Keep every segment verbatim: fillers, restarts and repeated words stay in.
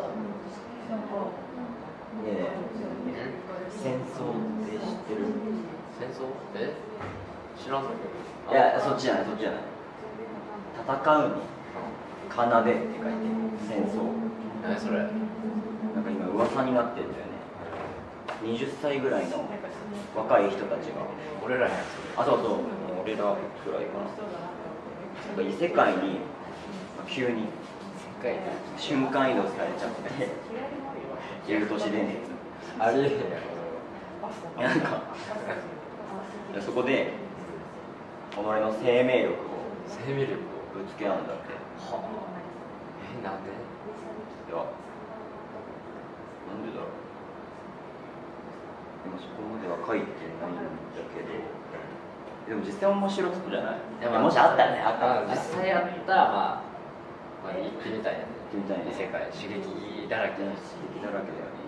ねえ、戦争って知ってる？ 戦争？え？知らんの？ いや、そっちじゃない、そっちじゃない。戦うの奏でって書いて戦争。 何それ？ なんか今噂になってるんだよね。はたちぐらいの若い人たちが。 俺らやん。 あ、そうそう、俺らくらいかな。なんか異世界に急に瞬間移動されちゃっていう都市伝説ありえへんやなんかそこで己の生命力を生命力をぶつけ合うんだって。はあ、 え、なんで？ いや、なんでだろう。でもそこまでは書いてないんだけど、でも実際面白そうじゃない？いや、もしあったらね、あったら実際あったら、まあ、まあ、行ってみたいよね。 行ってみたいね。 異世界、刺激だらけだし。 刺激だらけだよね。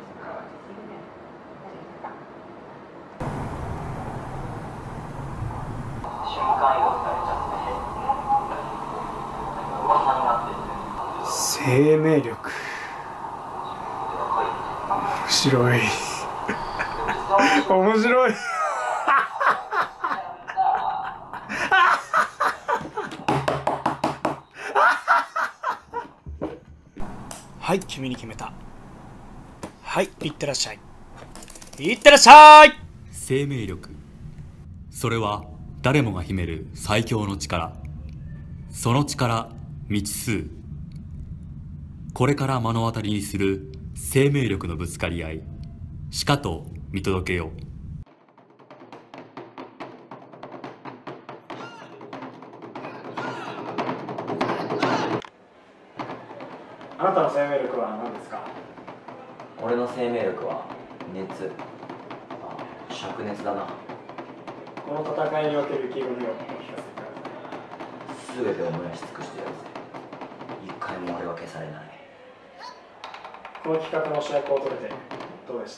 瞬間移動されちゃって噂になってる。 生命力。面白い。面白い。はい、君に決めた。はい、いってらっしゃい。いってらっしゃい。 生命力、それは誰もが秘める最強の力。その力、未知数。これから目の当たりにする生命力のぶつかり合い、しかと見届けよう。 あなたの生命力は何ですか？ 俺の生命力は熱。あ、灼熱だな。 この戦いにおける意気込みをお聞かせください。 すべてを燃やし尽くしてやるぜ。一回も俺は消されない。 この企画の主役を取れてどうでした？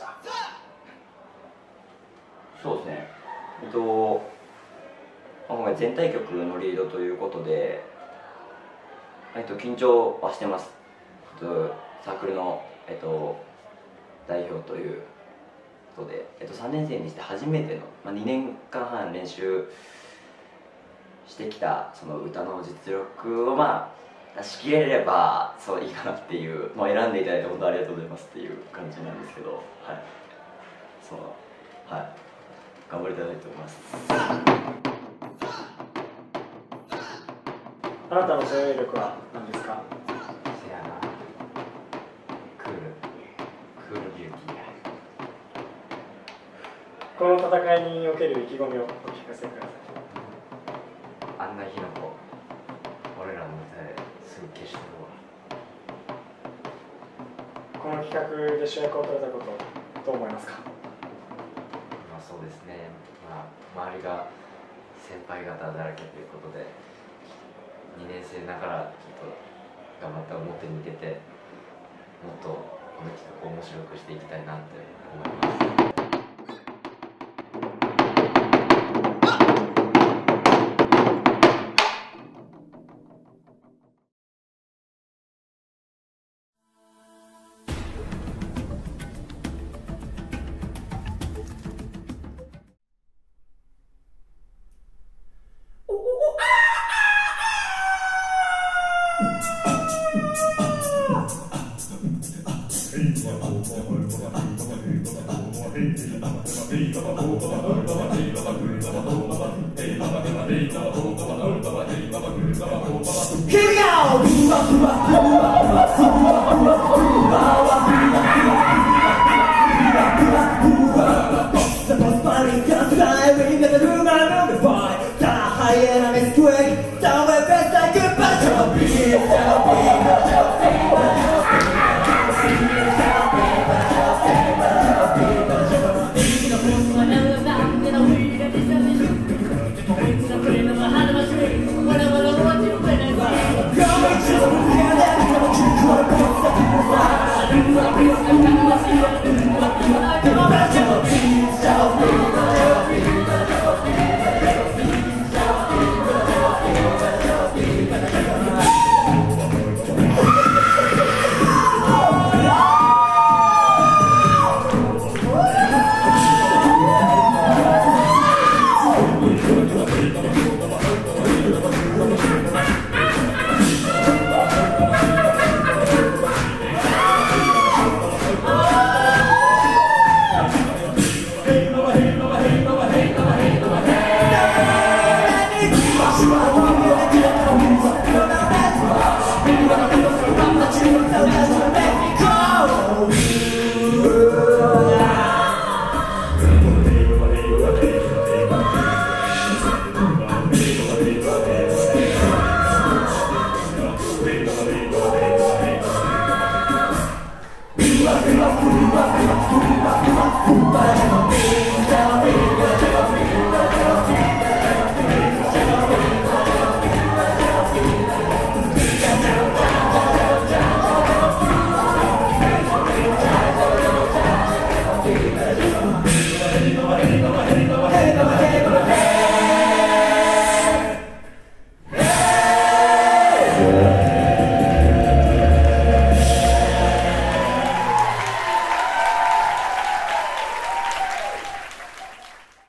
そうですね。えっと今回全体曲のリードということで、えっと緊張はしてます。えっとサークルのえっと代表ということで、えっとさんねん生にして初めての、まあ、にねんかんはん練習してきたその歌の実力をまあ出し切れればそういいかなっていう、まあ、選んでいただいて本当ありがとうございますっていう感じなんですけど、はい、そのはい頑張りたいと思います。 あなたの生命力は何ですか？ せやな、クールクールビューティーや。 この戦いにおける意気込みをお聞かせください。 あんな日の子、俺らの歌ですぐ消してるわ。 この企画で主役を取れたことどう思いますか？ まあそうですね、まあ、周りが先輩方だらけということでにねん生ながらちょっと頑張って表に出てもっとこの企画を面白くしていきたいなって思います。 Hey,